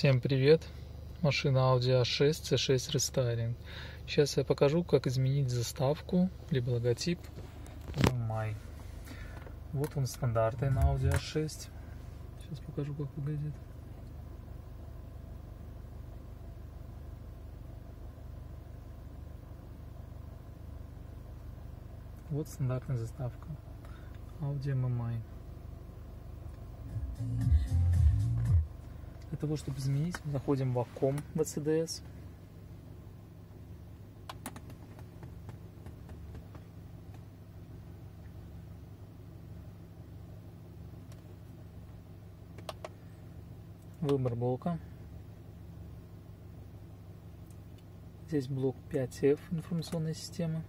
Всем привет! Машина Audi A6 C6 Restyling. Сейчас я покажу, как изменить заставку либо логотип в май. Вот он стандартный на Audi A6. Сейчас покажу, как выглядит. Вот стандартная заставка Audi MMI. Для того, чтобы изменить, мы заходим в Wacom VCDS. Выбор блока. Здесь блок 5F информационной системы.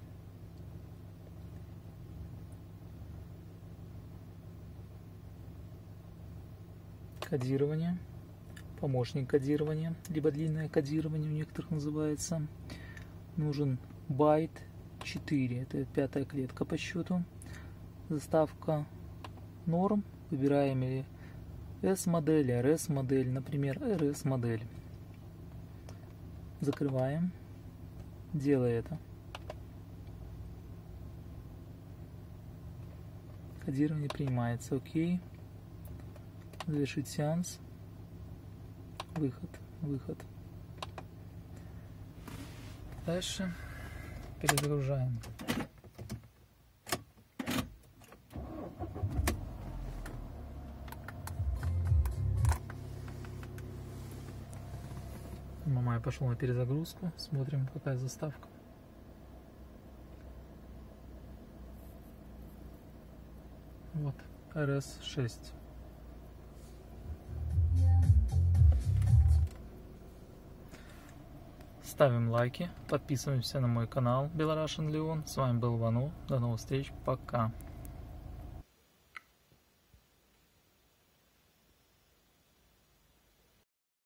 Кодирование. Помощник кодирования, либо длинное кодирование у некоторых называется. Нужен байт 4, это 5-я клетка по счету. Заставка норм, выбираем или S-модель, RS-модель, например, RS-модель. Закрываем, делая это. Кодирование принимается, окей. Завершить сеанс. Выход. Дальше перезагружаем. Мамай пошел на перезагрузку. Смотрим, какая заставка. Вот, RS6. Ставим лайки, подписываемся на мой канал Belarusian Leon. С вами был Вано. До новых встреч. Пока.